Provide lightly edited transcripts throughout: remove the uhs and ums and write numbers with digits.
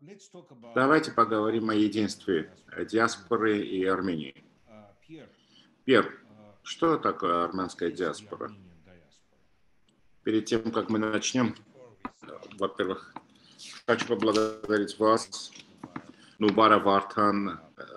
Давайте поговорим о единстве диаспоры и Армении. Пьер, что такое армянская диаспора? Перед тем, как мы начнем, во-первых, хочу поблагодарить вас, Нубара Вартан,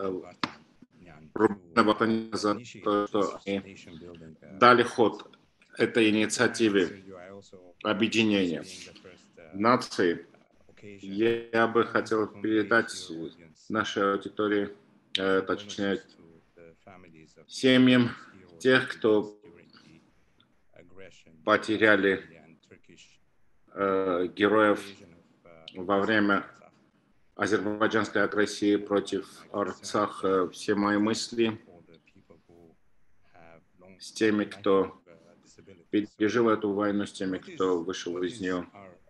Рубина Вартаня за то, что они дали ход этой инициативе объединения наций. Я бы хотел передать нашей аудитории, точнее, семьям тех, кто потеряли героев во время азербайджанской агрессии против Арцаха. Все мои мысли с теми, кто пережил эту войну, с теми, кто вышел из нее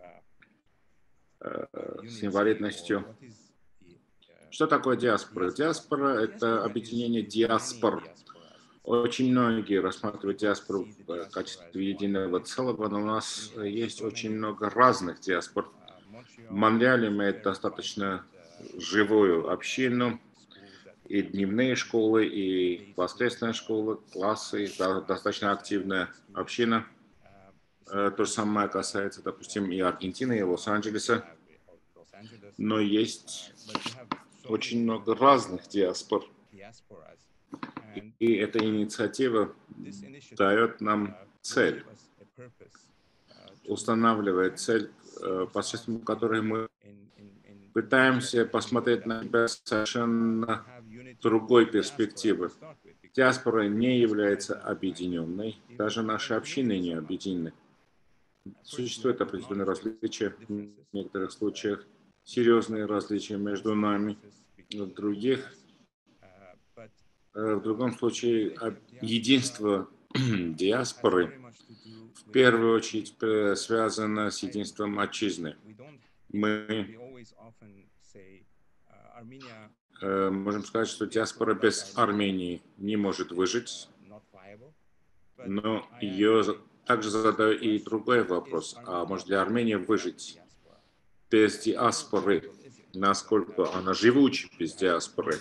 с инвалидностью. Что такое диаспора? Диаспора – это объединение диаспор. Очень многие рассматривают диаспору в качестве единого целого, но у нас есть очень много разных диаспор. В Монреале мы достаточно живую общину, и дневные школы, и воскресные школы, классы, достаточно активная община. То же самое касается, допустим, и Аргентины, и Лос-Анджелеса. Но есть очень много разных диаспор. И эта инициатива дает нам цель, устанавливает цель, посредством которой мы пытаемся посмотреть на себя совершенно другой перспективы. Диаспора не является объединенной, даже наши общины не объединены. Существуют определенные различия, в некоторых случаях серьезные различия между нами, в другом случае единство диаспоры в первую очередь связано с единством отчизны. Мы можем сказать, что диаспора без Армении не может выжить, но ее также задаю и другой вопрос. А может ли Армения выжить без диаспоры? Насколько она живуча без диаспоры?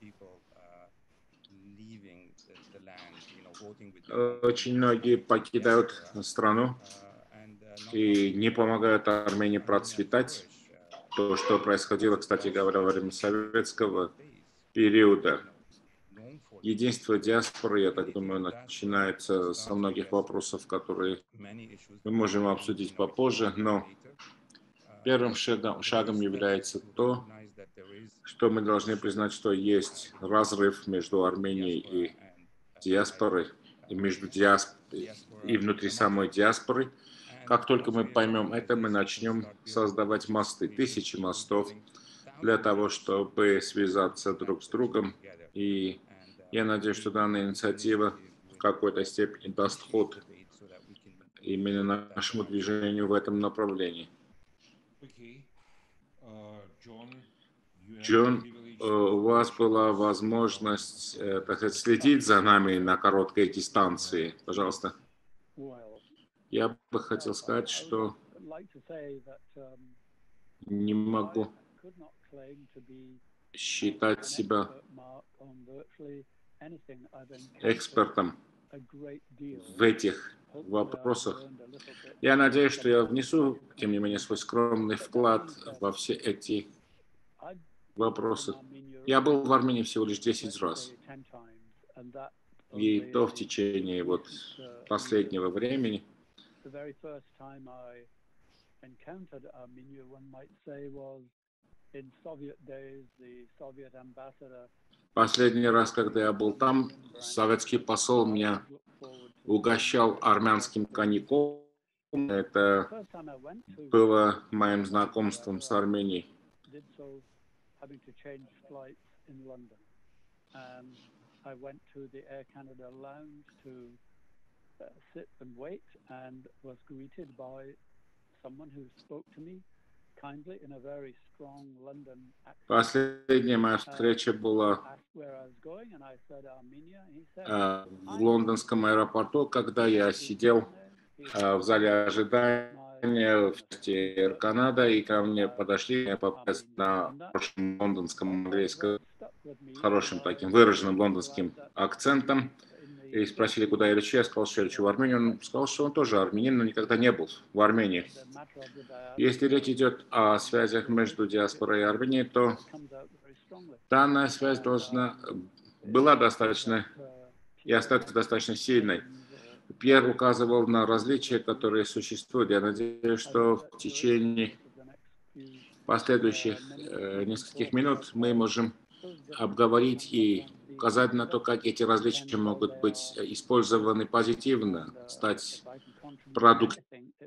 Очень многие покидают страну и не помогают Армении процветать. То, что происходило, кстати говоря, во время советского периода. Единство диаспоры, я так думаю, начинается со многих вопросов, которые мы можем обсудить попозже, но первым шагом является то, что мы должны признать, что есть разрыв между Арменией и диаспорой, и внутри самой диаспоры. Как только мы поймем это, мы начнем создавать мосты, тысячи мостов для того, чтобы связаться друг с другом. И я надеюсь, что данная инициатива в какой-то степени даст ход именно нашему движению в этом направлении. Джон, у вас была возможность, так сказать, следить за нами на короткой дистанции. Пожалуйста. Я бы хотел сказать, что не могу считать себя экспертом в этих вопросах. Я надеюсь, что я внесу, тем не менее, свой скромный вклад во все эти вопросы. Я был в Армении всего лишь 10 раз. И то в течение последнего времени. Последний раз, когда я был там, советский посол меня угощал армянским коньяком. Это было моим знакомством с Арменией. Последняя моя встреча была в лондонском аэропорту, когда я сидел в зале ожидания. в части Канада, и ко мне подошли, я попался на хорошем лондонском английском, хорошим таким выраженным лондонским акцентом, и спросили, куда я лечу. Я сказал, что я лечу в Армению. Он сказал, что он тоже армянин, но никогда не был в Армении. Если речь идет о связях между диаспорой и Арменией, то данная связь была достаточно и остаться достаточно сильной. Пьер указывал на различия, которые существуют. Я надеюсь, что в течение последующих нескольких минут мы можем обговорить и указать на то, как эти различия могут быть использованы позитивно, стать продуктом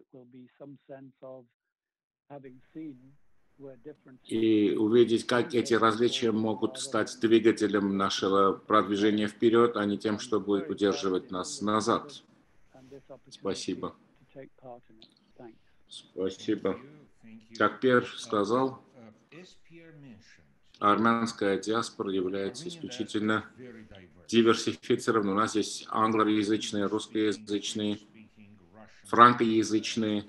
и увидеть, как эти различия могут стать двигателем нашего продвижения вперед, а не тем, что будет удерживать нас назад. Спасибо. Спасибо. Как Пьер сказал, армянская диаспора является исключительно диверсифицированной. У нас есть англоязычные, русскоязычные, франкоязычные.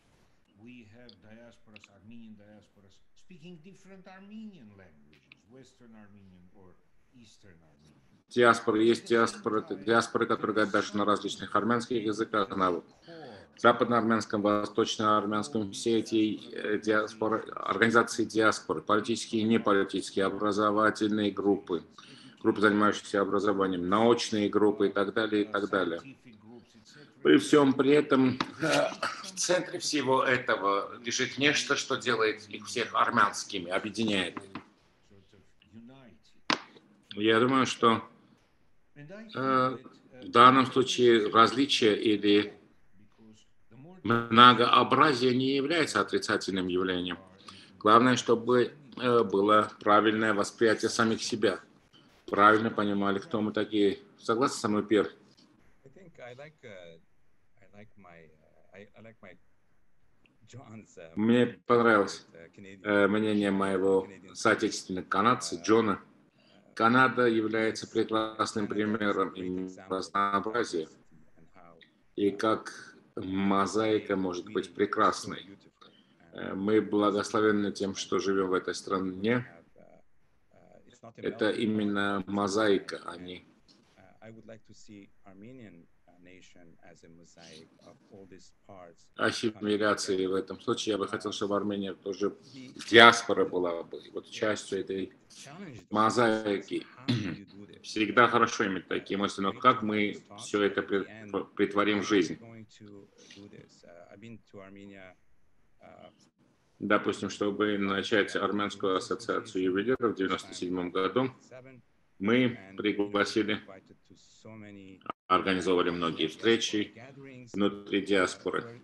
Диаспоры, есть диаспоры, которые говорят даже на различных армянских языках, на западноармянском, восточноармянском, все эти диаспоры, организации диаспоры, политические и неполитические, образовательные группы, группы, занимающиеся образованием, научные группы и так далее, и так далее. При всем при этом в центре всего этого лежит нечто, что делает их всех армянскими, объединяет. Я думаю, что в данном случае различия или многообразие не является отрицательным явлением. Главное, чтобы было правильное восприятие самих себя. Правильно понимали, кто мы такие. Согласен со мной, Пьер? Мне понравилось мнение моего соотечественника канадца Джона. Канада является прекрасным примером разнообразия. И как мозаика может быть прекрасной. Мы благословенны тем, что живем в этой стране. Это именно мозаика, а не... ассимиляции в этом случае. Я бы хотел, чтобы Армения тоже диаспора была бы вот частью этой мозаики. Всегда хорошо иметь такие мысли, но как мы все это притворим в жизнь? Допустим, чтобы начать Армянскую ассоциацию ювелиров в 1997 году, мы пригласили, организовали многие встречи внутри диаспоры.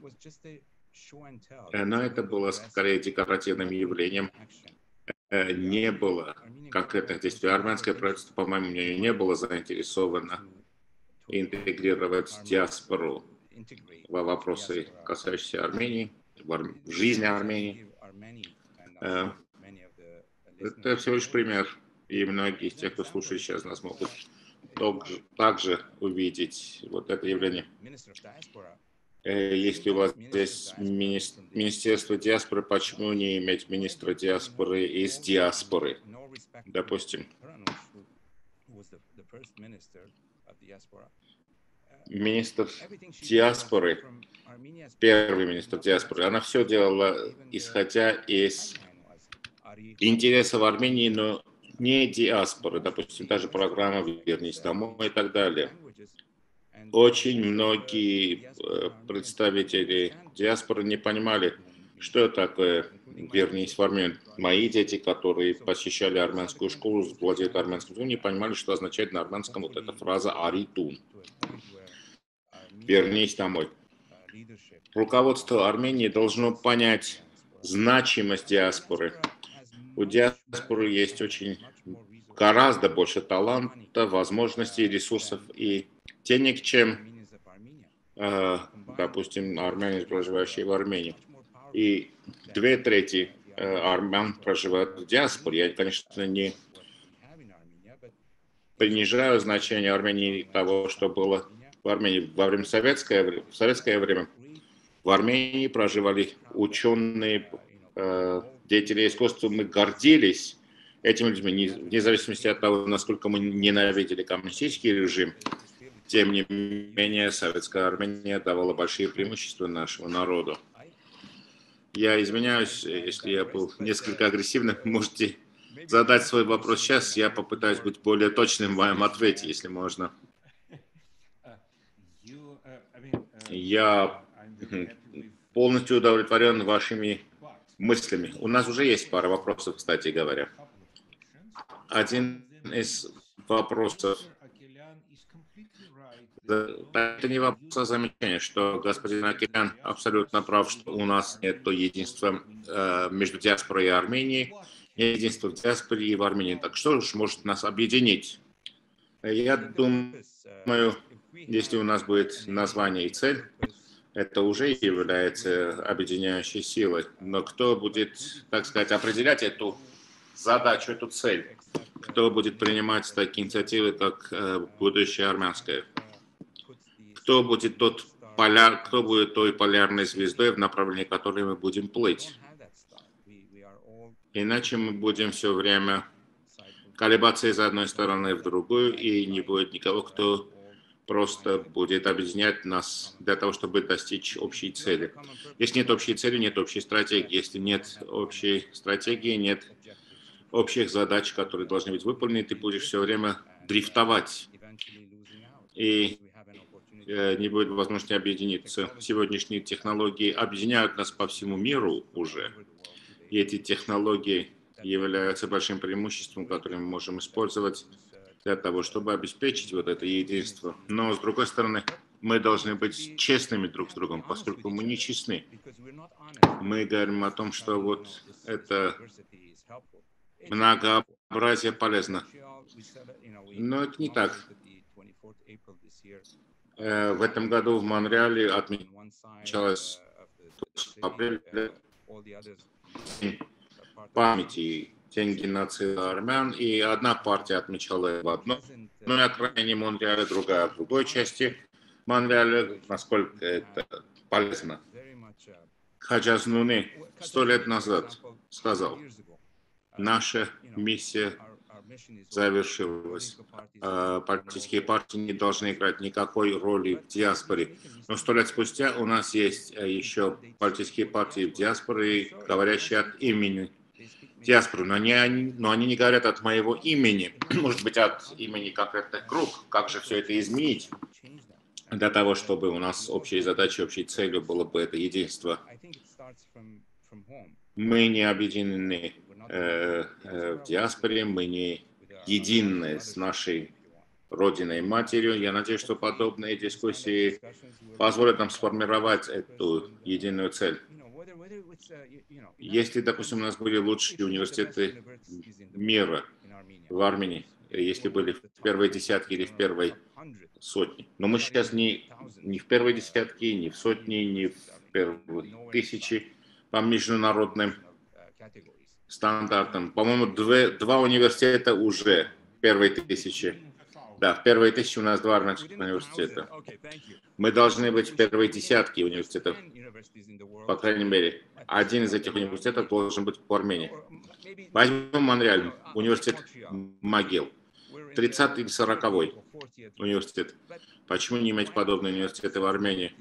Но это было скорее декоративным явлением. Не было, как это действие. Армянское правительство, по моему мнению, не было заинтересовано интегрировать диаспору во вопросы, касающиеся Армении, в жизни Армении. Это всего лишь пример. И многие из тех, кто слушает сейчас, нас могут также увидеть вот это явление. Если у вас здесь Министерство диаспоры, почему не иметь министра диаспоры из диаспоры? Допустим, министр диаспоры, первый министр диаспоры, она все делала, исходя из интересов Армении, но не диаспоры. Допустим, та же программа «Вернись домой» и так далее. Очень многие представители диаспоры не понимали, что такое «Вернись в Армению». Мои дети, которые посещали армянскую школу, владеют армянским языком, не понимали, что означает на армянском вот эта фраза «Аритун». «Вернись домой». Руководство Армении должно понять значимость диаспоры. У диаспоры есть гораздо больше таланта, возможностей, ресурсов и денег, чем, допустим, армяне, проживающие в Армении. И 2/3 армян проживают в диаспоре. Я, конечно, не принижаю значение Армении того, что было в Армении во время советское время. в Армении проживали ученые, деятели искусства, мы гордились этими людьми, вне зависимости от того, насколько мы ненавидели коммунистический режим. Тем не менее, советская Армения давала большие преимущества нашему народу. Я извиняюсь, если я был несколько агрессивным. Можете задать свой вопрос сейчас. Я попытаюсь быть более точным в моем ответе, если можно. Я полностью удовлетворен вашими мыслями. У нас уже есть пара вопросов, кстати говоря. Один из вопросов, это не вопрос, а замечание, что господин Акелян абсолютно прав, что у нас нет единства между диаспорой и Арменией, нет единства в диаспоре и в Армении. Так что же может нас объединить? Я думаю, если у нас будет название и цель, это уже является объединяющей силой. Но кто будет, так сказать, определять эту задачу, эту цель? Кто будет принимать такие инициативы, как будущее армянское? Кто будет кто будет той полярной звездой, в направлении которой мы будем плыть? Иначе мы будем все время колебаться из одной стороны в другую, и не будет никого, кто просто будет объединять нас для того, чтобы достичь общей цели. Если нет общей цели, нет общей стратегии. Если нет общей стратегии, нет общих задач, которые должны быть выполнены, ты будешь все время дрифтовать. И не будет возможности объединиться. Сегодняшние технологии объединяют нас по всему миру уже. И эти технологии являются большим преимуществом, которое мы можем использовать для того, чтобы обеспечить вот это единство. Но, с другой стороны, мы должны быть честными друг с другом, поскольку мы не честны. Мы говорим о том, что вот это многообразие полезно. Но это не так. В этом году в Монреале отмечалось апреля памяти День геноцида армян, и одна партия отмечала в одной окраине Монреаля, другая в другой части Монреаля, насколько это полезно. Хаджаз Нуни 100 лет назад сказал: наша миссия завершилась. Политические партии не должны играть никакой роли в диаспоре. Но 100 лет спустя у нас есть еще политические партии в диаспоре, говорящие от имени диаспоры. Но они не говорят от моего имени, может быть, от имени конкретных групп. Как же все это изменить для того, чтобы у нас общей задачей, общей целью было бы это единство? Мы не объединены в диаспоре, мы не едины с нашей родиной и матерью. Я надеюсь, что подобные дискуссии позволят нам сформировать эту единую цель. Если, допустим, у нас были лучшие университеты мира в Армении, если были в первой десятке или в первой сотне, но мы сейчас не в первой десятке, не в сотне, не в первой тысячи по международным стандартам. По-моему, два университета уже в первой тысячи. Да, в первой тысячи у нас два армянских университета. Мы должны быть в первой десятке университетов. По крайней мере, один из этих университетов должен быть в Армении. Возьмем Монреаль, университет МАГИЛ. 30-й или 40-й университет. Почему не иметь подобные университеты в Армении?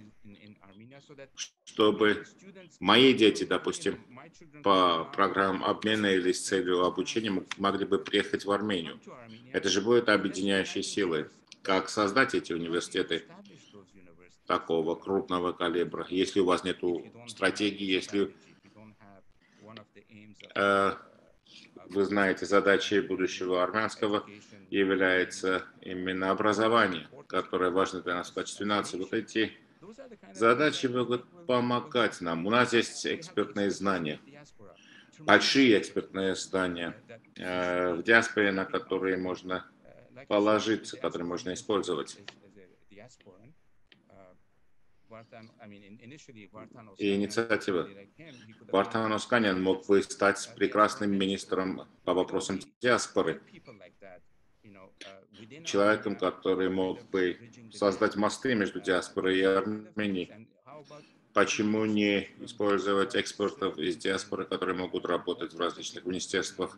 Чтобы мои дети, допустим, по программам обмена или с целью обучения могли бы приехать в Армению. Это же будет объединяющей силой. Как создать эти университеты такого крупного калибра, если у вас нет стратегии, если вы знаете, задачей будущего армянского является именно образование, которое важно для нас в качестве нации. Вот эти задачи могут помогать нам. У нас есть экспертные знания, большие экспертные знания в диаспоре, на которые можно положиться, которые можно использовать. И инициатива. Вартан Осканян мог бы стать прекрасным министром по вопросам диаспоры, человеком, который мог бы создать мосты между диаспорой и Арменией. Почему не использовать экспертов из диаспоры, которые могут работать в различных министерствах,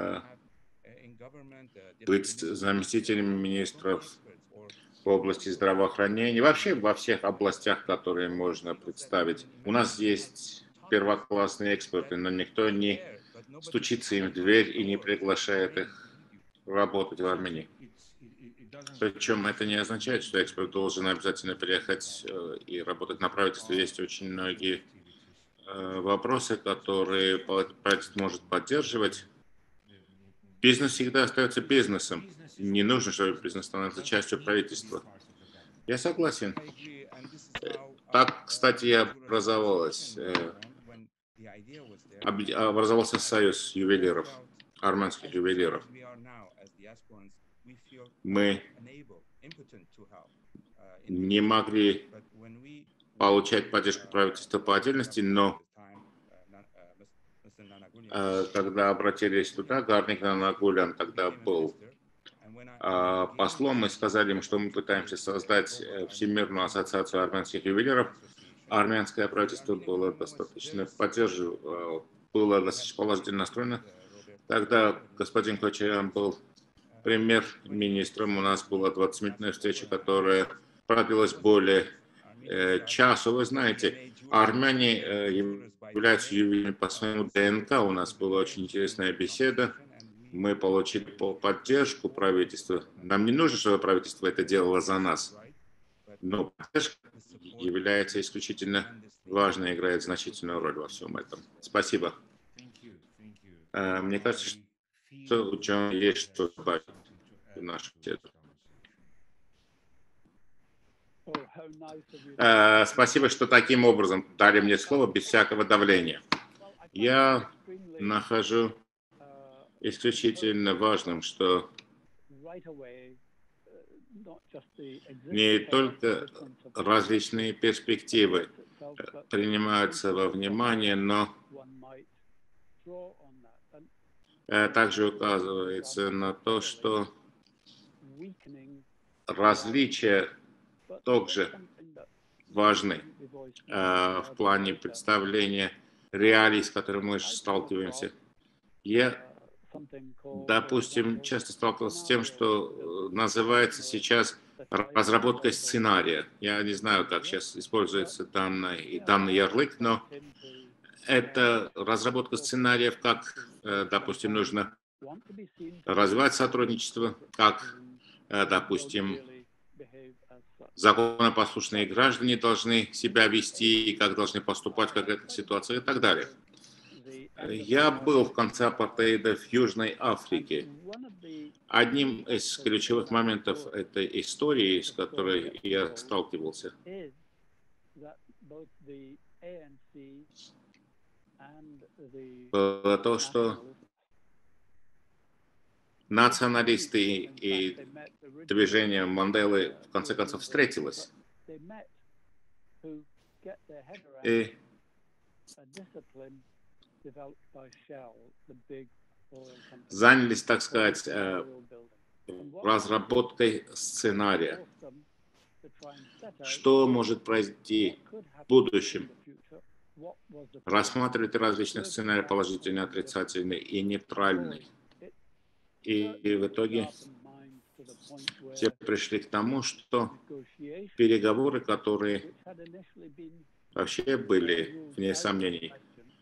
быть заместителями министров в области здравоохранения, вообще во всех областях, которые можно представить. У нас есть первоклассные эксперты, но никто не стучится им в дверь и не приглашает их работать в Армении. Причем это не означает, что эксперт должен обязательно приехать и работать на правительстве. Есть очень многие вопросы, которые правительство может поддерживать. Бизнес всегда остается бизнесом. Не нужно, чтобы бизнес становился частью правительства. Я согласен. Так, кстати, и образовался союз ювелиров, армянских ювелиров. Мы не могли получать поддержку правительства по отдельности, но когда обратились туда, Гарник Нанагулян тогда был послом, мы сказали им, что мы пытаемся создать Всемирную ассоциацию армянских ювелиров. Армянское правительство было достаточно положительно настроено. Тогда господин Кочарян был премьер-министром. У нас была 20-минутная встреча, которая продлилась более часа. Вы знаете, армяне являются ювелирами по своему ДНК. У нас была очень интересная беседа. Мы получили поддержку правительства. Нам не нужно, чтобы правительство это делало за нас. Но поддержка является исключительно важной, играет значительную роль во всем этом. Спасибо. Мне кажется, что у Джона есть что добавить в нашу беседу. Спасибо, что таким образом дали мне слово без всякого давления. Я нахожу исключительно важным, что не только различные перспективы принимаются во внимание, но также указывается на то, что различия также важны в плане представления реалий, с которыми мы сталкиваемся. Я, допустим, часто сталкивался с тем, что называется сейчас разработкой сценария. Я не знаю, как сейчас используется данный ярлык, но это разработка сценариев, как, допустим, нужно развивать сотрудничество, как, допустим, законопослушные граждане должны себя вести и как должны поступать в какой-то ситуации и так далее. Я был в конце апартеида в Южной Африке. Одним из ключевых моментов этой истории, с которой я сталкивался, было то, что националисты и движение Манделы в конце концов встретилось. И занялись, так сказать, разработкой сценария. Что может произойти в будущем? Рассматривать различные сценарии, положительный, отрицательный и нейтральный. И в итоге все пришли к тому, что переговоры, которые вообще были, вне сомнений,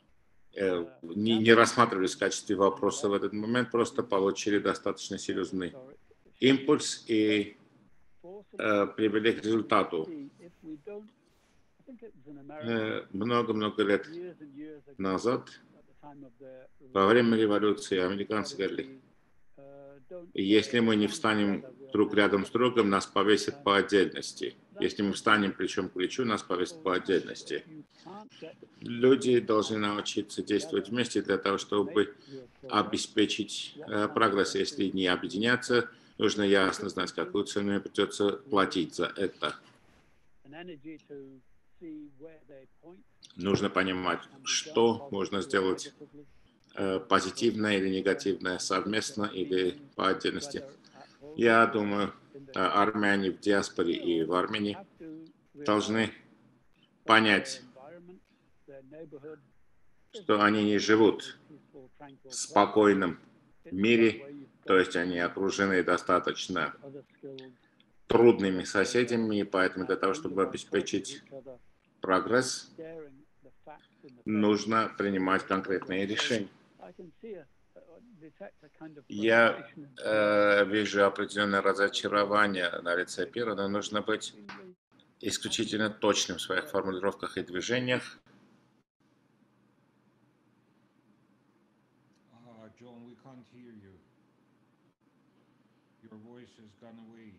не рассматривались в качестве вопроса в этот момент, просто получили достаточно серьезный импульс и привели к результату. Много-много лет назад, во время революции, американцы говорили, если мы не встанем друг рядом с другом, нас повесят по отдельности. Если мы встанем плечом к плечу, нас повесят по отдельности. Люди должны научиться действовать вместе для того, чтобы обеспечить прогресс. Если не объединяться, нужно ясно знать, какую цену придется платить за это. Нужно понимать, что можно сделать позитивное или негативное совместно или по отдельности. Я думаю, армяне в диаспоре и в Армении должны понять что они не живут в спокойном мире, то есть они окружены достаточно трудными соседями, и поэтому для того, чтобы обеспечить прогресс, нужно принимать конкретные решения. Я вижу определенное разочарование на лице Пира, но нужно быть исключительно точным в своих формулировках и движениях. John, we can't hear you. Your voice has gone away.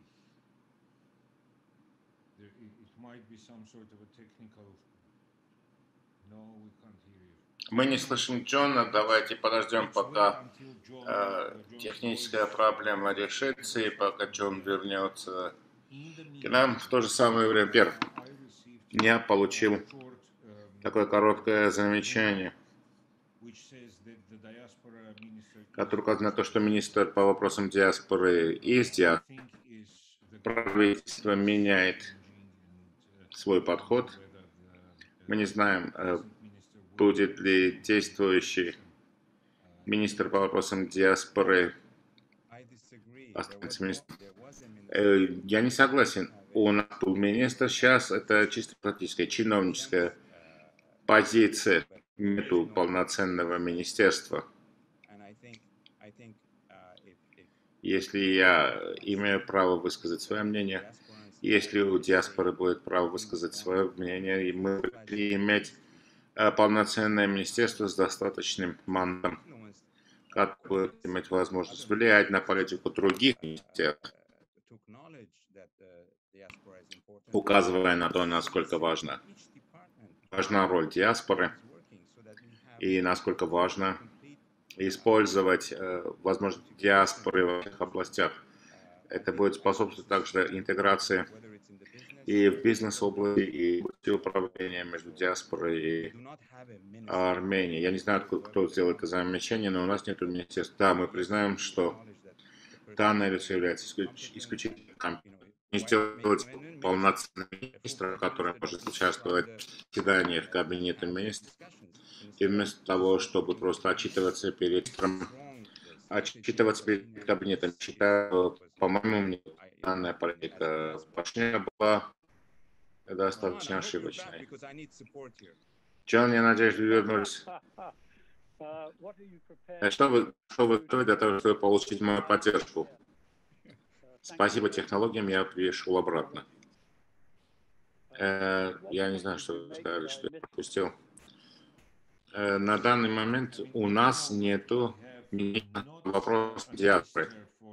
It might be some sort of a technical. No, we can't hear you. Мы не слышим Джона, давайте подождем, пока техническая проблема решится, и пока Джон вернется к нам. В то же самое время, Пер, я получил такое короткое замечание, которое указано на то, что министр по вопросам диаспоры из правительство меняет свой подход. Мы не знаем, будет ли действующий министр по вопросам диаспоры останется министром. Я не согласен. У нас был министр, сейчас это чисто практическая, чиновническая позиция. Нету полноценного министерства. Если я имею право высказать свое мнение, если у диаспоры будет право высказать свое мнение, и мы будем иметь полноценное министерство с достаточным мандатом, которое будет иметь возможность влиять на политику других министерств, указывая на то, насколько важна роль диаспоры и насколько важно использовать возможности диаспоры во всех областях. Это будет способствовать также интеграции и в бизнес-области, и в управлении между диаспорой и Арменией. Я не знаю, кто сделал это замечание, но у нас нет министерства. Да, мы признаем, что данное лицо является исключительно компетентным. Не сделать полноценным министром, который может участвовать в заседаниях кабинета министров, и вместо того, чтобы просто отчитываться перед кабинетом, считаю, по-моему, мнению, данная политика Пашиняна была достаточно ошибочной. Джон, я надеюсь, вы вернулись. Что вы готовы для того, чтобы получить мою поддержку? Спасибо технологиям, я пришел обратно. Я не знаю, что вы сказали, что я пропустил. На данный момент у нас нету вопроса диаспоры.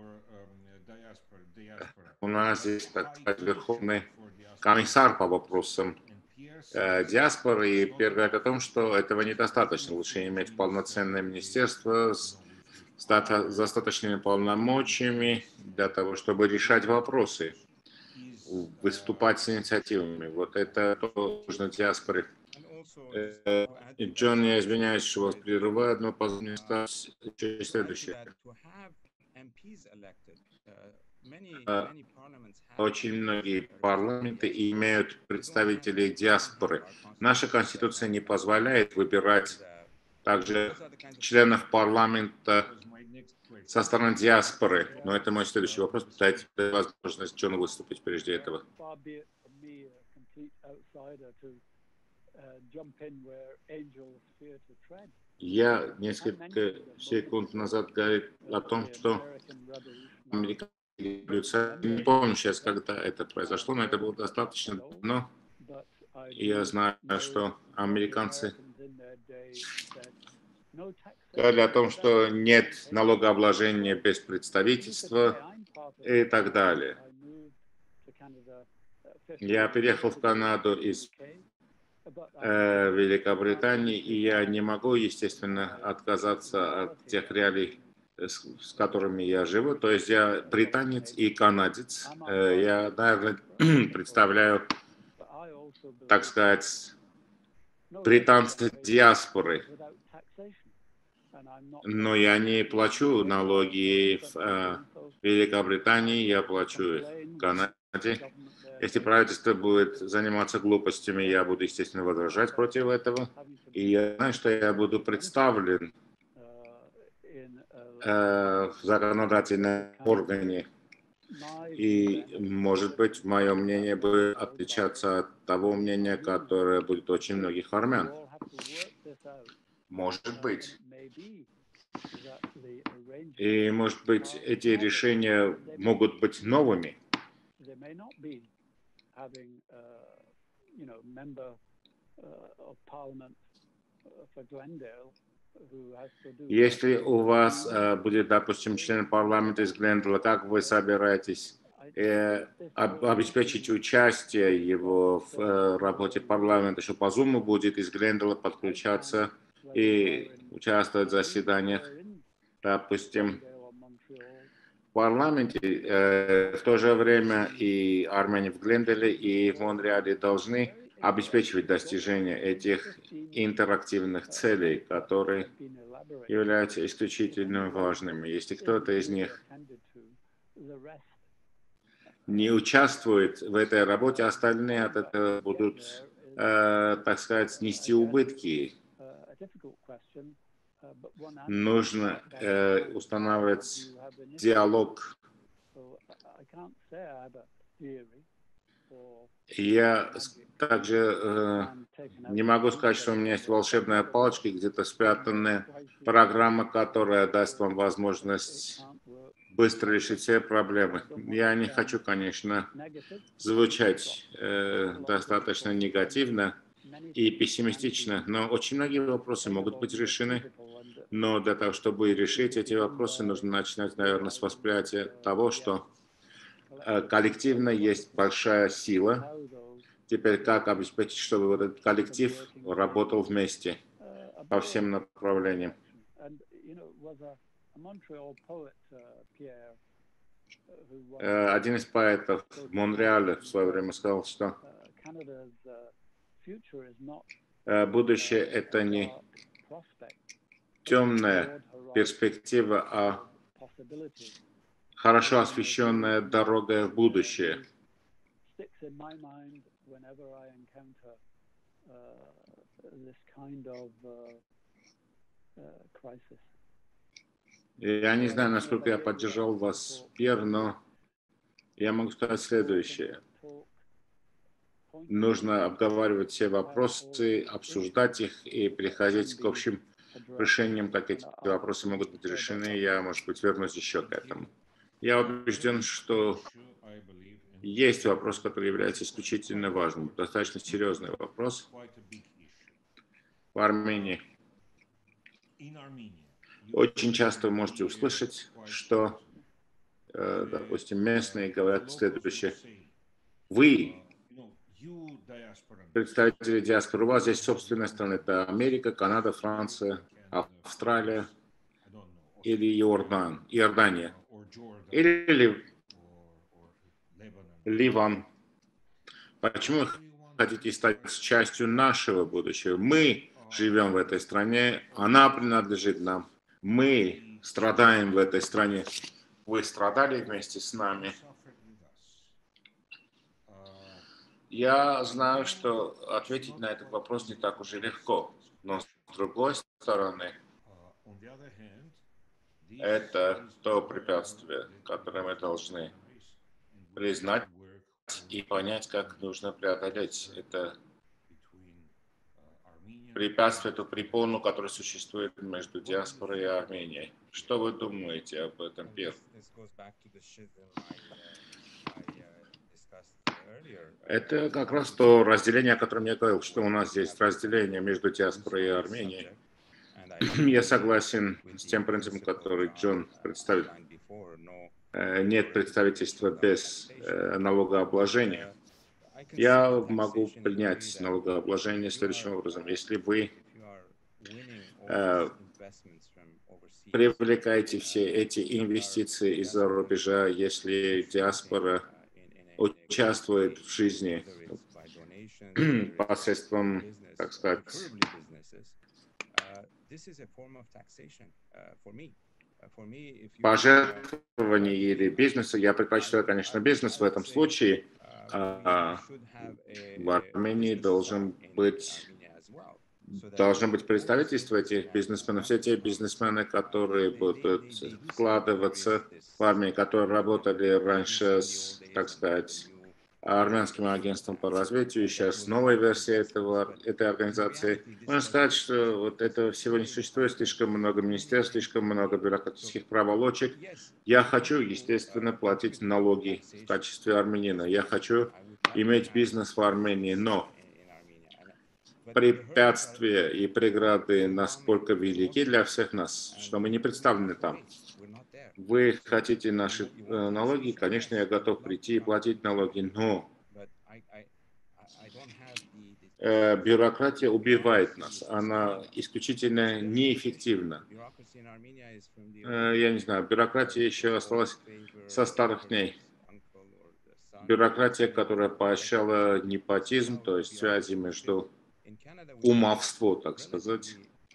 У нас есть, так сказать, верховный комиссар по вопросам диаспоры, и Пер говорит о том, что этого недостаточно. Лучше иметь полноценное министерство с достаточными полномочиями для того, чтобы решать вопросы, выступать с инициативами. Вот это то, что нужно диаспоре. Джон, я извиняюсь, что вас прерываю, но позвольте сказать следующее. Очень многие парламенты имеют представителей диаспоры. Наша конституция не позволяет выбирать также членов парламента со стороны диаспоры. Но это мой следующий вопрос. Дайте возможность Джону выступить прежде этого. Я несколько секунд назад говорил о том, что американцы, не помню сейчас, когда это произошло, но это было достаточно давно. И я знаю, что американцы говорили о том, что нет налогообложения без представительства и так далее. Я переехал в Канаду из Великобритании, и я не могу, естественно, отказаться от тех реалий, с которыми я живу. То есть я британец и канадец. Я, наверное, представляю, так сказать, британцы диаспоры. Но я не плачу налоги в Великобритании, я плачу их в Канаде. Если правительство будет заниматься глупостями, я буду, естественно, возражать против этого. И я знаю, что я буду представлен в законодательном органе. И, может быть, мое мнение будет отличаться от того мнения, которое будет очень многих армян. Может быть. И, может быть, эти решения могут быть новыми. Если у вас будет, допустим, член парламента из Глендала, как вы собираетесь обеспечить участие его в работе парламента, что по Zoom будет из Глендала подключаться и участвовать в заседаниях, допустим, в парламенте. В то же время и армяне в Глендале и в Монреале должны обеспечивать достижение этих интерактивных целей, которые являются исключительно важными. Если кто-то из них не участвует в этой работе, остальные от этого будут, так сказать, нести убытки. Нужно устанавливать диалог. Я также не могу сказать, что у меня есть волшебная палочка, где-то спрятанная программа, которая даст вам возможность быстро решить все проблемы. Я не хочу, конечно, звучать достаточно негативно и пессимистично, но очень многие вопросы могут быть решены. Но для того, чтобы решить эти вопросы, нужно начинать, наверное, с восприятия того, что коллективно есть большая сила. Теперь как обеспечить, чтобы вот этот коллектив работал вместе по всем направлениям? Один из поэтов в Монреале в свое время сказал, что будущее — это не темная перспектива, а хорошо освещенная дорога в будущее. Я не знаю, насколько я поддержал вас, Пьер, но я могу сказать следующее. Нужно обговаривать все вопросы, обсуждать их и приходить к общим решениям, как эти вопросы могут быть решены. Я, может быть, вернусь еще к этому. Я убежден, что есть вопрос, который является исключительно важным, достаточно серьезный вопрос в Армении. Очень часто вы можете услышать, что, допустим, местные говорят следующее. Вы, представители диаспоры, у вас здесь собственная страна, это Америка, Канада, Франция, Австралия или Иордания, или Ливан. Почему вы хотите стать частью нашего будущего? Мы живем в этой стране, она принадлежит нам. Мы страдаем в этой стране. Вы страдали вместе с нами. Я знаю, что ответить на этот вопрос не так уж и легко. Но с другой стороны, это то препятствие, которое мы должны признать и понять, как нужно преодолеть это препятствие, эту препону, которая существует между диаспорой и Арменией. Что вы думаете об этом, Пьер? Это как раз то разделение, о котором я говорил, что у нас есть разделение между диаспорой и Арменией. Я согласен с тем принципом, который Джон представил. Нет представительства без налогообложения. Я могу принять налогообложение следующим образом. Если вы привлекаете все эти инвестиции из-за рубежа, если диаспора участвует в жизни посредством, так сказать, пожертвований или бизнеса, я предпочитаю, конечно, бизнес в этом случае, А в Армении должно быть представительство этих бизнесменов. Все те бизнесмены, которые будут вкладываться в армию, которые работали раньше с, так сказать, армянским агентством по развитию, сейчас новая версия этой организации. Можно сказать, что вот этого всего не существует, слишком много министерств, слишком много бюрократических проволочек. Я хочу, естественно, платить налоги в качестве армянина. Я хочу иметь бизнес в Армении, но препятствия и преграды насколько велики для всех нас, что мы не представлены там. Вы хотите наши налоги, конечно, я готов прийти и платить налоги, но бюрократия убивает нас, она исключительно неэффективна. Я не знаю, бюрократия еще осталась со старых дней. Бюрократия, которая поощряла непотизм, то есть связи между кумовство, так сказать.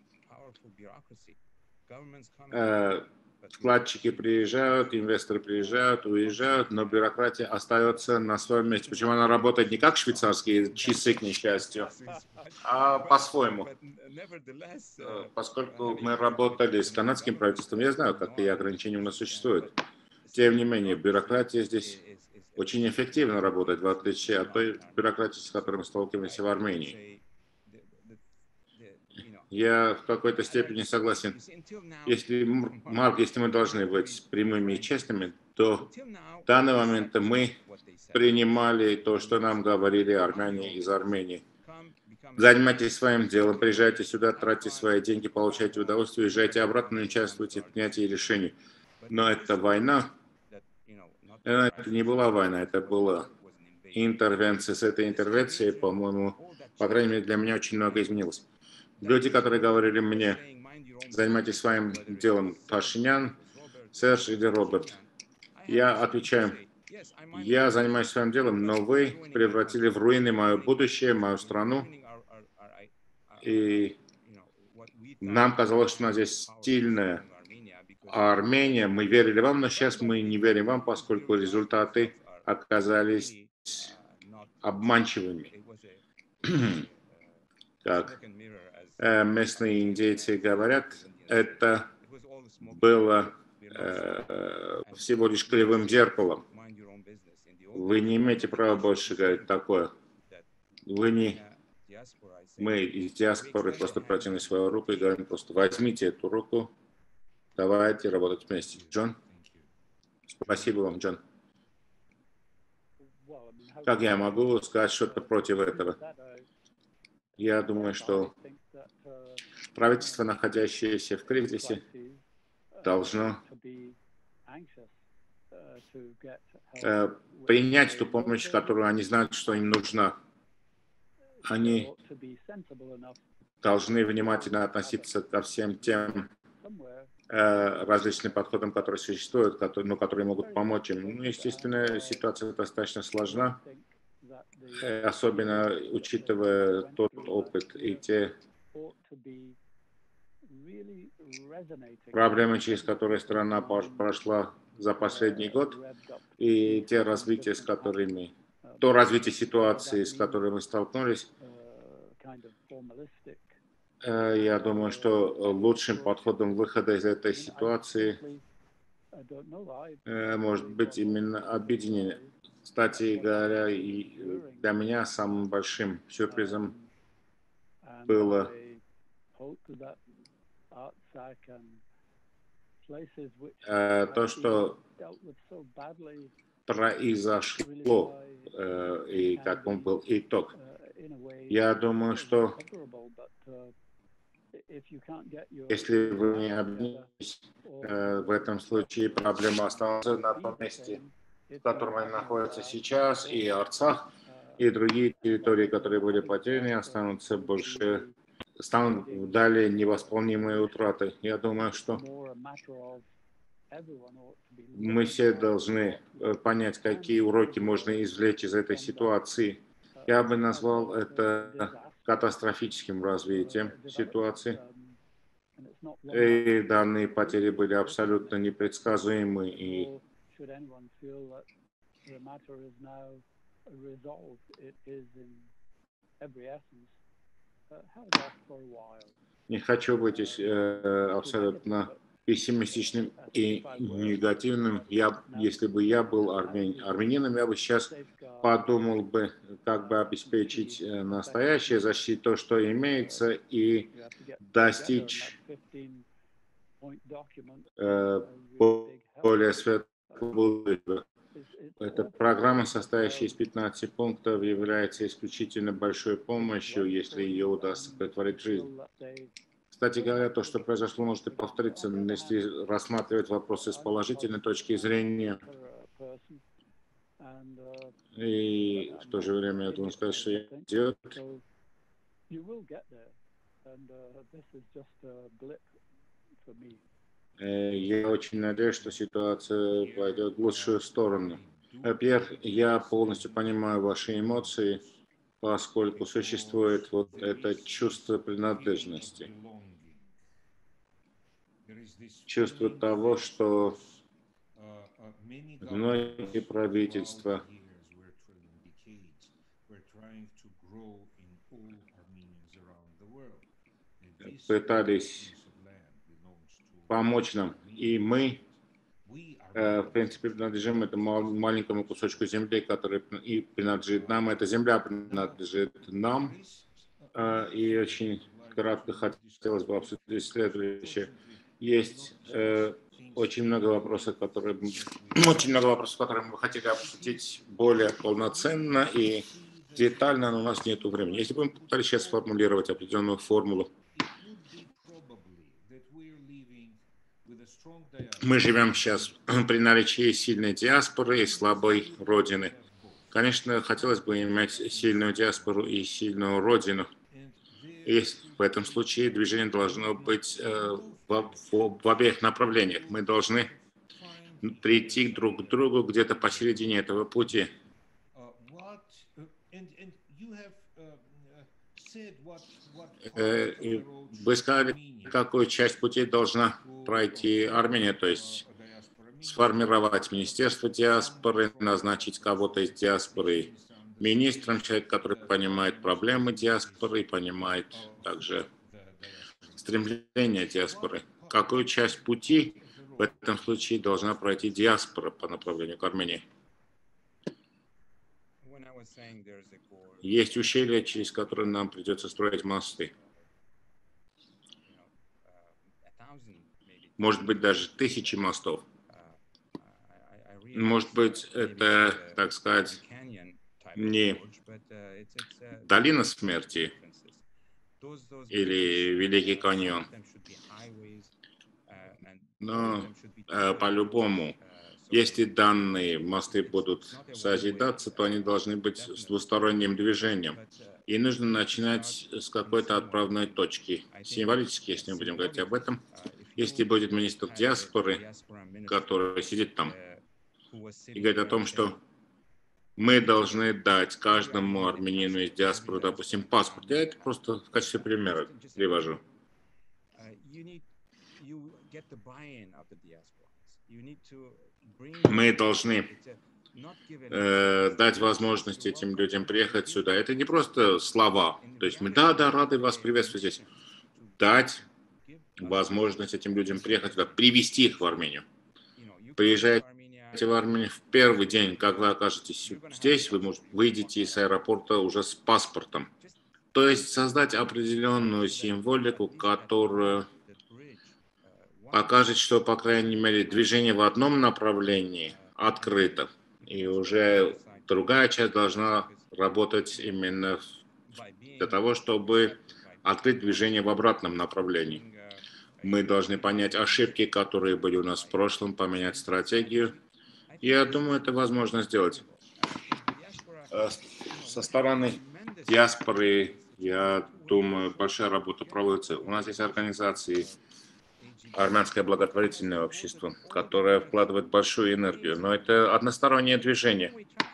Вкладчики приезжают, инвесторы приезжают, уезжают, но бюрократия остается на своем месте. Почему она работает не как швейцарские часы, к несчастью, а по-своему. Поскольку мы работали с канадским правительством, я знаю, какие ограничения у нас существуют. Тем не менее, бюрократия здесь очень эффективно работает, в отличие от той бюрократии, с которой мы сталкиваемся в Армении. Я в какой-то степени согласен. Если мы должны быть прямыми и честными, то в данный момент мы принимали то, что нам говорили армяне из Армении. Занимайтесь своим делом, приезжайте сюда, тратьте свои деньги, получайте удовольствие, уезжайте обратно, не участвуйте в принятии решений. Но это война. Это не была война, это была интервенция. С этой интервенцией, по-моему, по крайней мере, для меня очень много изменилось. Люди, которые говорили мне, занимайтесь своим делом, Пашинян, Серж или Роберт. Я отвечаю, я занимаюсь своим делом, но вы превратили в руины мое будущее, мою страну. И нам казалось, что у нас здесь сильная Армения. Мы верили вам, но сейчас мы не верим вам, поскольку результаты оказались обманчивыми. Как местные индейцы говорят, это было всего лишь кривым зеркалом. Вы не имеете права больше говорить такое. Мы из диаспоры просто протянули свою руку и говорим просто возьмите эту руку, давайте работать вместе. Джон? Спасибо вам, Джон. Как я могу сказать что-то против этого? Я думаю, что правительство, находящееся в кризисе, должно принять ту помощь, которую они знают, что им нужна. Они должны внимательно относиться ко всем тем различным подходам, которые существуют, которые могут помочь им. Ну, естественно, ситуация достаточно сложна, особенно учитывая тот опыт и те проблемы, через которые страна прошла за последний год, и те развития, то развитие ситуации, с которой мы столкнулись. Я думаю, что лучшим подходом выхода из этой ситуации может быть именно объединение. Кстати говоря, и для меня самым большим сюрпризом было то, что произошло и каком был итог. Я думаю, что если вы не объединитесь, в этом случае проблема останется на том месте, в котором они находятся сейчас, и Арцах, и другие территории, которые были потеряны, станут далее невосполнимые утраты. Я думаю, что мы все должны понять, какие уроки можно извлечь из этой ситуации. Я бы назвал это катастрофическим развитием ситуации. И данные потери были абсолютно непредсказуемы. И Не хочу быть абсолютно пессимистичным и негативным. Если бы я был армянином, я бы сейчас подумал бы, как бы обеспечить настоящее, защитить то, что имеется, и достичь более светлого будущего. Эта программа, состоящая из 15 пунктов, является исключительно большой помощью, если ее удастся претворить в жизнь. Кстати говоря, то, что произошло, может и повториться, если рассматривать вопросы с положительной точки зрения. И в то же время я должен сказать, что идет. Я очень надеюсь, что ситуация пойдет в лучшую сторону. Пьер, я полностью понимаю ваши эмоции, поскольку существует вот это чувство принадлежности. Чувство того, что многие правительства пытались помочь нам, и мы, в принципе, принадлежим этому маленькому кусочку земли, который и принадлежит нам. Эта земля принадлежит нам, и очень кратко хотелось бы обсудить следующее. Есть очень много вопросов, которые мы хотели обсудить более полноценно и детально, но у нас нет времени. Если бы мы пытались сейчас сформулировать определенную формулу, мы живем сейчас при наличии сильной диаспоры и слабой родины. Конечно, хотелось бы иметь сильную диаспору и сильную родину. И в этом случае движение должно быть в обеих направлениях. Мы должны прийти друг к другу где-то посередине этого пути. Вы сказали, какую часть пути должна пройти Армения, то есть сформировать Министерство диаспоры, назначить кого-то из диаспоры министром, человек, который понимает проблемы диаспоры и понимает также стремления диаспоры. Какую часть пути в этом случае должна пройти диаспора по направлению к Армении? Есть ущелья, через которые нам придется строить мосты. Может быть, даже 1000 мостов. Может быть, это, так сказать, не долина смерти или Великий каньон, но по-любому, если данные мосты будут созидаться, то они должны быть с двусторонним движением. И нужно начинать с какой-то отправной точки. Символически, если мы будем говорить об этом, если будет министр диаспоры, который сидит там, и говорит о том, что мы должны дать каждому армянину из диаспоры, допустим, паспорт. Я это просто в качестве примера привожу. Мы должны дать возможность этим людям приехать сюда. Это не просто слова. То есть мы, да, рады вас приветствовать здесь. Дать возможность этим людям приехать сюда, привести их в Армению. Приезжайте в Армению в первый день, как вы окажетесь здесь, вы выйдете из аэропорта уже с паспортом. То есть создать определенную символику, которая покажет, что, по крайней мере, движение в одном направлении открыто. И уже другая часть должна работать именно для того, чтобы открыть движение в обратном направлении. Мы должны понять ошибки, которые были у нас в прошлом, поменять стратегию. Я думаю, это возможно сделать. Со стороны диаспоры, я думаю, большая работа проводится. У нас есть организации, армянское благотворительное общество, которое вкладывает большую энергию, но это одностороннее движение.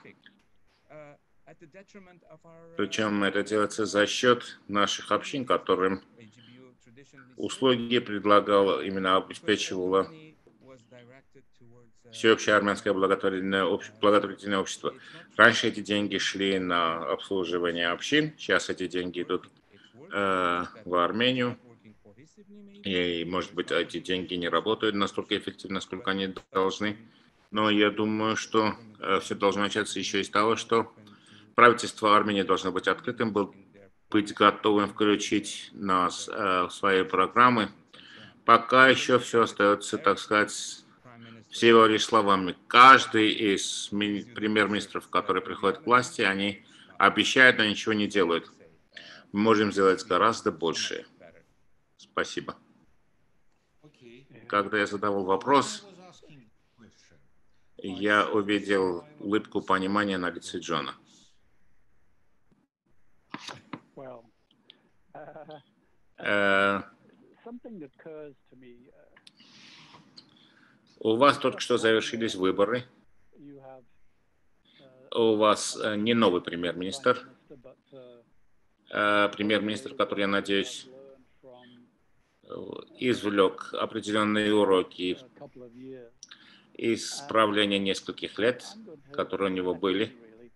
Причем это делается за счет наших общин, которым услуги предлагала, именно обеспечивала всеобщее армянское благотворительное общество. Раньше эти деньги шли на обслуживание общин, сейчас эти деньги идут в Армению. И, может быть, эти деньги не работают настолько эффективно, насколько они должны. Но я думаю, что все должно начаться еще из того, что правительство Армении должно быть открытым, быть готовым включить нас в свои программы. Пока еще все остается, так сказать, всего лишь словами. Каждый из премьер-министров, которые приходят к власти, они обещают, но ничего не делают. Мы можем сделать гораздо больше. Спасибо. Когда я задавал вопрос, я увидел улыбку понимания на лице Джона. У вас только что завершились выборы. У вас не новый премьер-министр. Премьер-министр, который, я надеюсь, извлек определенные уроки из правления нескольких лет, которые у него были.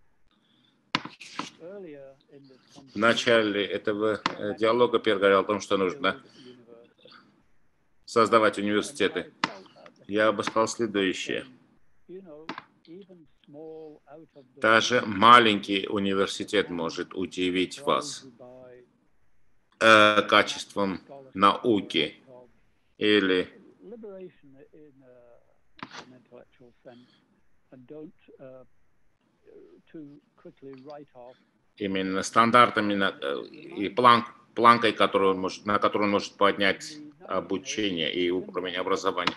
В начале этого диалога Пьер говорил о том, что нужно создавать университеты. Я бы сказал следующее. Даже маленький университет может удивить вас качеством науки или именно стандартами и планкой, на которую он может поднять обучение и уровень образования.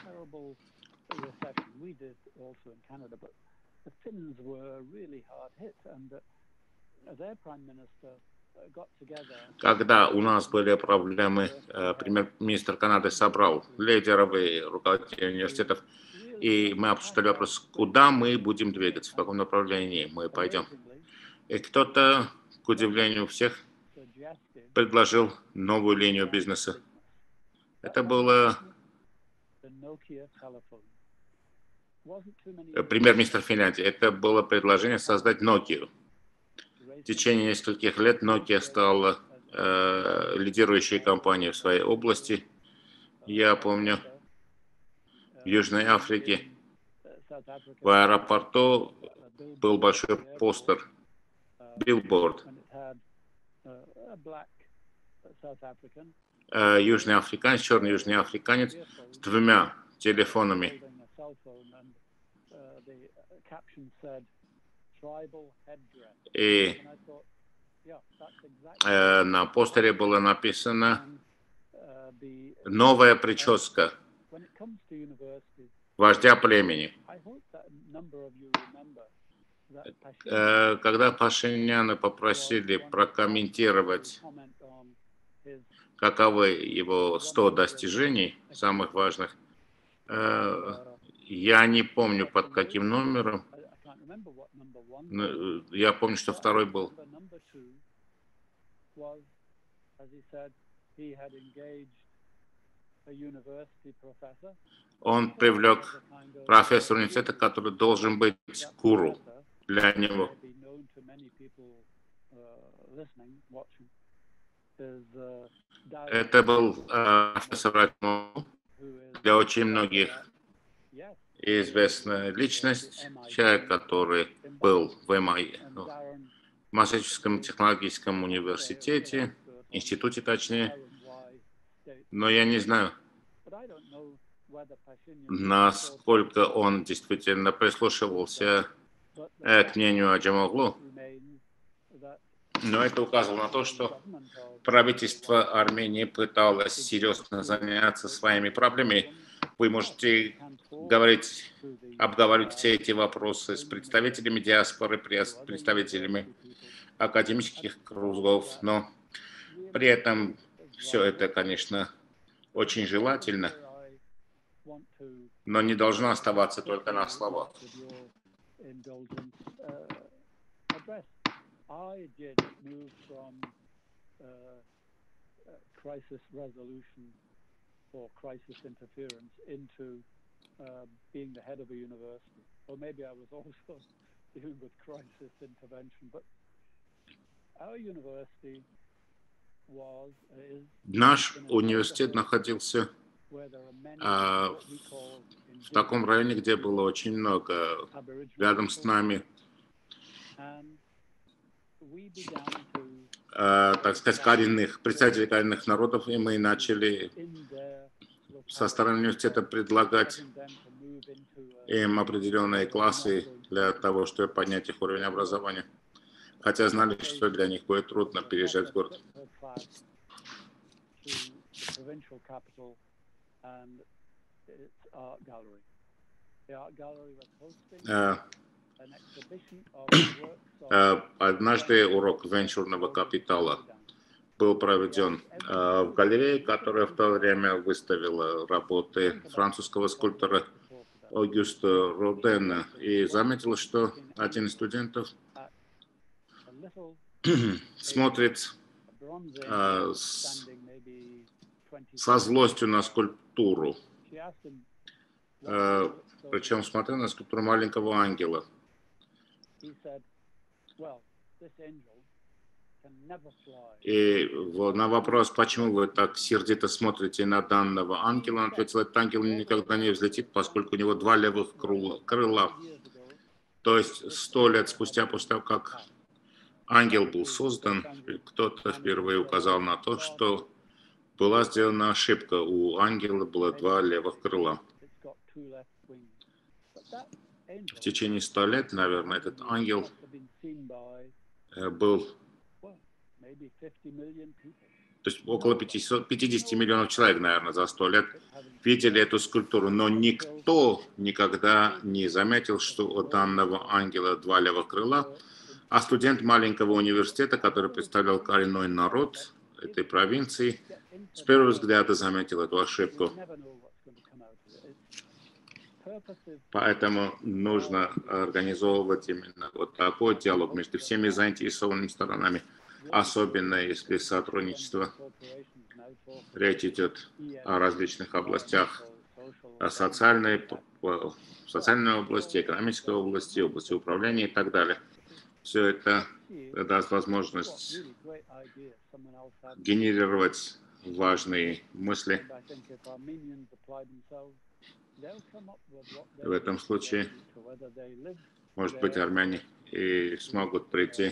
Когда у нас были проблемы, премьер-министр Канады собрал лидеров и руководителей университетов, и мы обсуждали вопрос, куда мы будем двигаться, в каком направлении мы пойдем. И кто-то, к удивлению всех, предложил новую линию бизнеса. Это было премьер-министр Финляндии. Это было предложение создать Nokia. В течение нескольких лет Nokia стала лидирующей компанией в своей области. Я помню, в Южной Африке в аэропорту был большой постер, билборд. Южный африканец, черный южный африканец с двумя телефонами. И на постере было написано «Новая прическа вождя племени». Когда Пашиняна попросили прокомментировать, каковы его 100 достижений, самых важных, я не помню, под каким номером. Я помню, что второй был. Он привлек профессора университета, который должен быть гуру для него. Это был профессор для очень многих известная личность, человек, который был в Массачусетском технологическом университете, институте точнее, но я не знаю, насколько он действительно прислушивался к мнению Аджамоглу, но это указывало на то, что правительство Армении пыталось серьезно заняться своими проблемами. Вы можете обговаривать все эти вопросы с представителями диаспоры, представителями академических кругов, но при этом все это, конечно, очень желательно, но не должно оставаться только на словах. being the head of a university, or maybe I was also dealing with crisis intervention, but our university is Наш in a университет neighborhood находился where there are many в what we call таком indigenous районе, где было people, очень много Aboriginal рядом с people, нами, and we began to так сказать, коренных, представителей коренных народов, и мы начали in their со стороны университета предлагать getting them to move into им определенные they were not классы going to для того, чтобы поднять их уровень образования, хотя знали, что для них будет трудно переезжать в город. to the provincial capital and its art gallery. The art gallery was hosting an exhibition of works of Однажды урок венчурного капитала был проведен в галерее, которая в то время выставила работы французского скульптора Огюста Родена, и заметила, что один из студентов смотрит со злостью на скульптуру, причем смотрел на скульптуру маленького ангела. И на вопрос, почему вы так сердито смотрите на данного ангела, он ответил, этот ангел никогда не взлетит, поскольку у него два левых крыла. То есть 100 лет спустя, после того, как ангел был создан, кто-то впервые указал на то, что была сделана ошибка. У ангела было два левых крыла. В течение 100 лет, наверное, этот ангел был, то есть около 50 миллионов человек, наверное, за 100 лет видели эту скульптуру, но никто никогда не заметил, что у данного ангела два левых крыла, а студент маленького университета, который представлял коренной народ этой провинции, с первого взгляда заметил эту ошибку. Поэтому нужно организовывать именно вот такой диалог между всеми заинтересованными сторонами, особенно если сотрудничество, речь идет о различных областях, о социальной области, экономической области, области управления и так далее. Все это даст возможность генерировать важные мысли. В этом случае, может быть, армяне и смогут прийти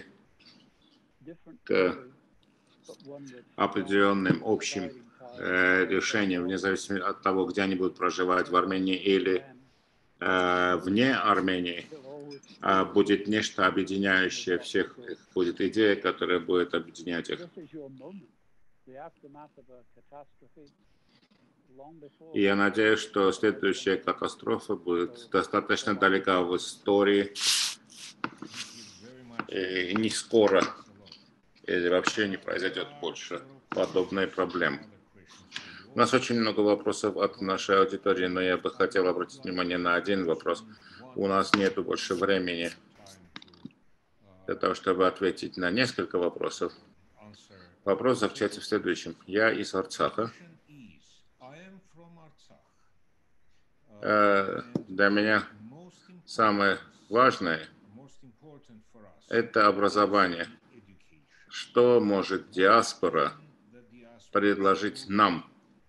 к определенным общим решениям, вне зависимости от того, где они будут проживать, в Армении или вне Армении. Будет нечто объединяющее всех, будет идея, которая будет объединять их. И я надеюсь, что следующая катастрофа будет достаточно далека в истории и не скоро, или вообще не произойдет больше подобной проблемы. У нас очень много вопросов от нашей аудитории, но я бы хотел обратить внимание на один вопрос. У нас нет больше времени для того, чтобы ответить на несколько вопросов. Вопрос заключается в следующем. Я из Арцаха. Для меня самое важное – это образование. Что может диаспора предложить нам,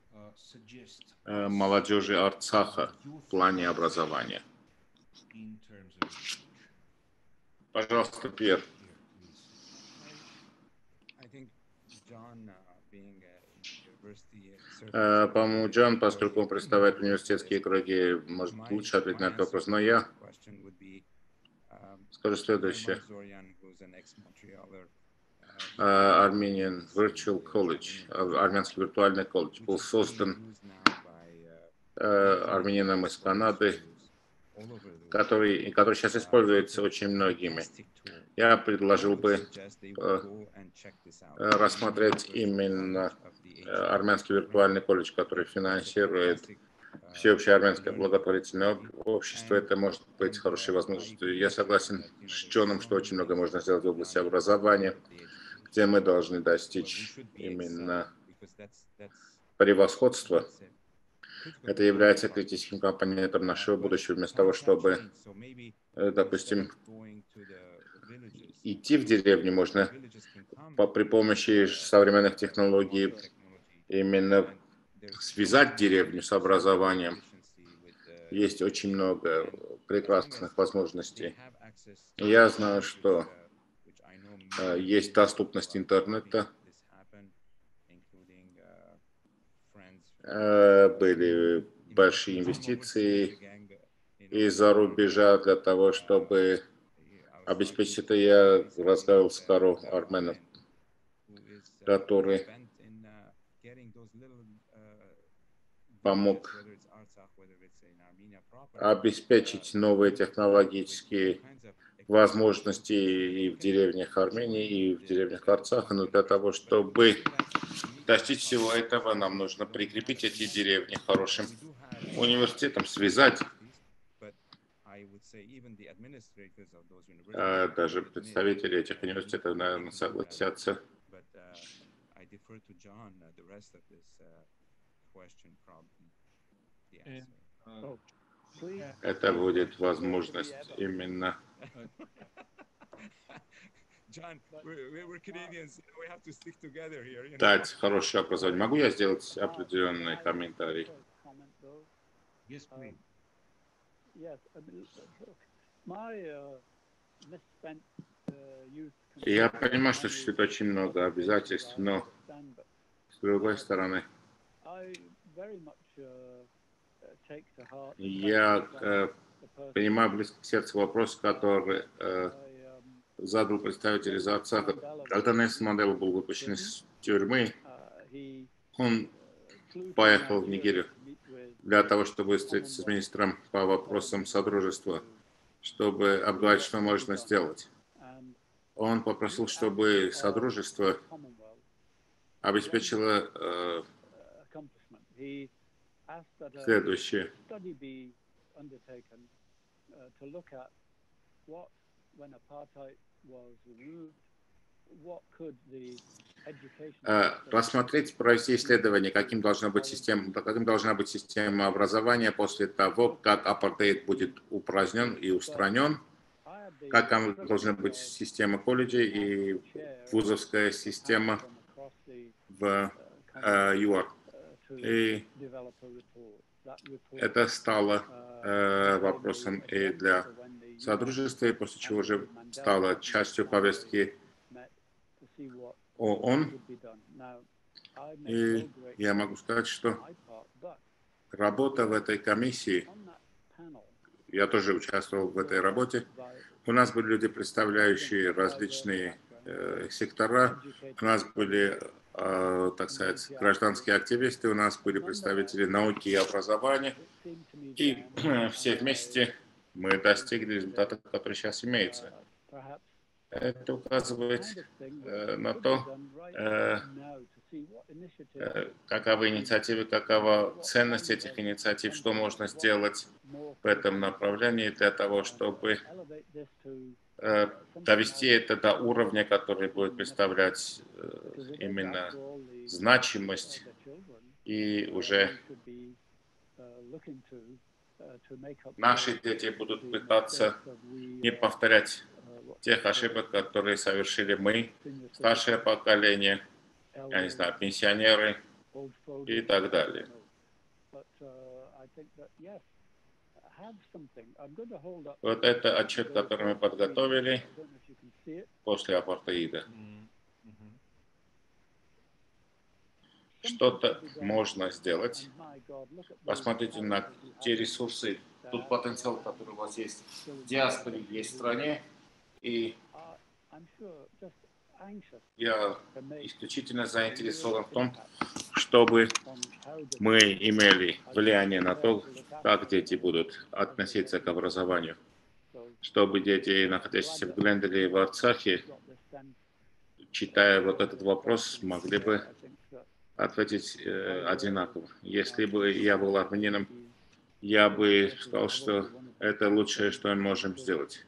молодежи Арцаха, в плане образования? Пожалуйста, Пьер. По-моему, Джон, поскольку он представляет университетские круги, может лучше ответить на этот вопрос, но я скажу следующее. Armenian Virtual College, армянский виртуальный колледж, был создан армянином из Канады, который сейчас используется очень многими. Я предложил бы рассмотреть именно армянский виртуальный колледж, который финансирует всеобщее армянское благотворительное общество. Это может быть хорошей возможностью. Я согласен с Джоном, что очень много можно сделать в области образования, где мы должны достичь именно превосходства. Это является критическим компонентом нашего будущего. Вместо того, чтобы, допустим, идти в деревню, можно при помощи современных технологий именно связать деревню с образованием. Есть очень много прекрасных возможностей. Я знаю, что есть доступность интернета. Были большие инвестиции из-за рубежа для того, чтобы обеспечить это. Я разговаривал с Каро Арменом, который помог обеспечить новые технологические возможности и в деревнях Армении, и в деревнях Арцаха. Но для того, чтобы достичь всего этого, нам нужно прикрепить эти деревни хорошим университетом, связать. Даже представители этих университетов, наверное, согласятся. Это будет возможность именно дать хорошее образование. Могу я сделать определенный комментарий? Yes, please. Я понимаю, что существует очень много обязательств, но с другой стороны, я принимаю близко к сердцу вопрос, который задал представитель из Арцаха. Когда Нельсон Мандела был выпущен из тюрьмы, он поехал в Нигерию для того, чтобы встретиться с министром по вопросам содружества, чтобы обговорить, что можно сделать. Он попросил, чтобы содружество обеспечило следующее. Рассмотреть, провести исследование, каким должна быть система образования после того, как апартеид будет упразднен и устранен, как должна быть система колледжей и вузовская система в ЮАР. И это стало вопросом и для Содружества, и после чего уже стало частью повестки ООН. И я могу сказать, что работа в этой комиссии, я тоже участвовал в этой работе, у нас были люди, представляющие различные сектора, у нас были, так сказать, гражданские активисты, у нас были представители науки и образования, и все вместе мы достигли результата, который сейчас имеется. Это указывает на то, каковы инициативы, какова ценность этих инициатив, что можно сделать в этом направлении для того, чтобы довести это до уровня, который будет представлять именно значимость, и уже наши дети будут пытаться не повторять тех ошибок, которые совершили мы, старшее поколение, я не знаю, пенсионеры и так далее. Вот это отчет, который мы подготовили после апартеида. Что-то можно сделать. Посмотрите на те ресурсы, тот потенциал, который у вас есть в диаспоре, есть в стране. И я исключительно заинтересован в том, чтобы мы имели влияние на то, как дети будут относиться к образованию. Чтобы дети, находящиеся в Глендале и в Арцахе, читая вот этот вопрос, могли бы ответить одинаково. Если бы я был армянином, я бы сказал, что это лучшее, что мы можем сделать.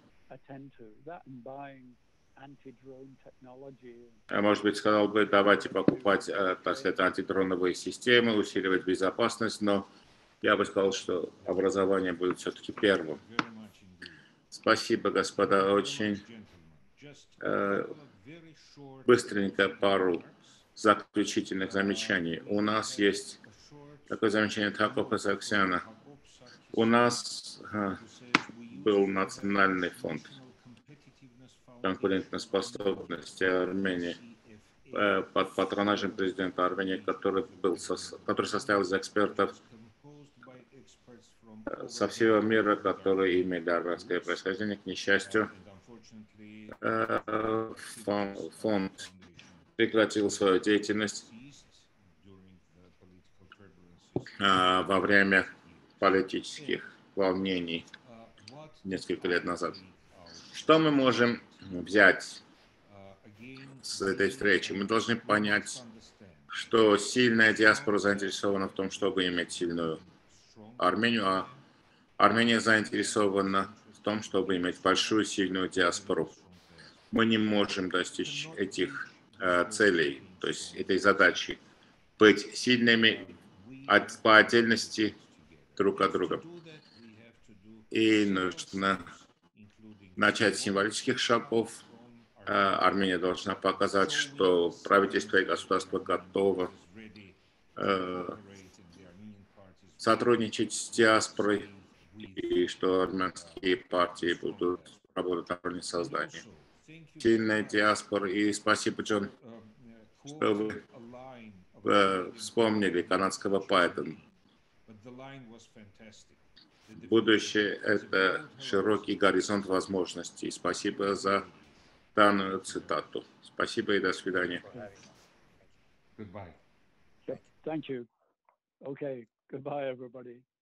Я, может быть, сказал бы, давайте покупать, так сказать, антидроновые системы, усиливать безопасность, но Я бы сказал, что образование будет все-таки первым. Very much indeed. Спасибо, господа, Very очень much, gentlemen. Just a couple of very short быстренько пару remarks. заключительных замечаний. У нас есть A short такое замечание Такопа Саксяна. Hakop Sarkisyan, У нас who says we used был to have национальный фонд National Competitiveness Foundation конкурентоспособности Армении под патронажем президента Армении, который состоял из экспертов composed by experts from со всего мира, которые имели армянское происхождение. К несчастью, and unfortunately фонд прекратил свою деятельность ceased during the political turbulences. во время политических волнений What несколько лет назад. out Что мы можем взять again с этой встречи? Мы должны понять, understand что сильная диаспора заинтересована в том, чтобы иметь сильную strong Армению, а Армения заинтересована в том, чтобы иметь большую сильную диаспору. Мы не можем достичь этих целей, то есть этой задачи, быть сильными по отдельности друг от друга. И нужно начать с символических шагов. Армения должна показать, что правительство и государство готово сотрудничать с диаспорой и что армянские партии будут работать на уровне создания сильной диаспоры. И спасибо, Джон, что вы вспомнили канадского поэта. Будущее — это широкий горизонт возможностей. Спасибо за данную цитату. Спасибо и до свидания. Goodbye. Thank you. Okay. Goodbye, everybody.